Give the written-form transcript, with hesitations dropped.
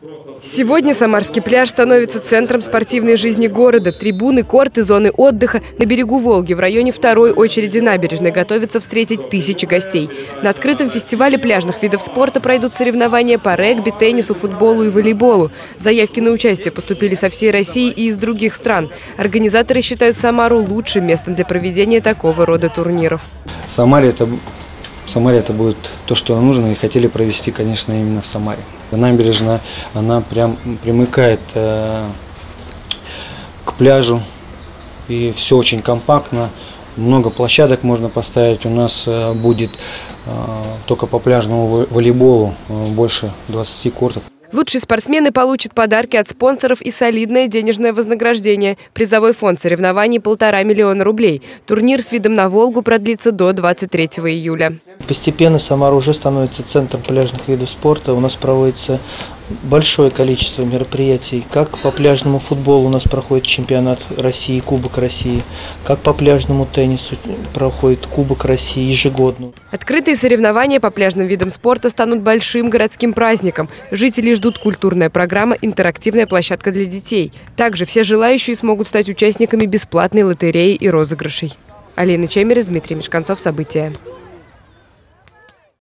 Сегодня Самарский пляж становится центром спортивной жизни города. Трибуны, корты, зоны отдыха на берегу Волги в районе второй очереди набережной готовятся встретить тысячи гостей. На открытом фестивале пляжных видов спорта пройдут соревнования по регби, теннису, футболу и волейболу. Заявки на участие поступили со всей России и из других стран. Организаторы считают Самару лучшим местом для проведения такого рода турниров. В Самаре это будет то, что нужно, и хотели провести, конечно, именно в Самаре. Набережная, она прям примыкает к пляжу, и все очень компактно, много площадок можно поставить. У нас будет только по пляжному волейболу больше 20 кортов. Лучшие спортсмены получат подарки от спонсоров и солидное денежное вознаграждение. Призовой фонд соревнований – 1,5 миллиона рублей. Турнир с видом на Волгу продлится до 23 июля. Постепенно Самара уже становится центром пляжных видов спорта. У нас проводится большое количество мероприятий. Как по пляжному футболу у нас проходит чемпионат России, Кубок России, как по пляжному теннису проходит Кубок России ежегодно. Открытые соревнования по пляжным видам спорта станут большим городским праздником. Жители ждут культурная программа, интерактивная площадка для детей. Также все желающие смогут стать участниками бесплатной лотереи и розыгрышей. Алина Чемерис, Дмитрий Мешканцов. События.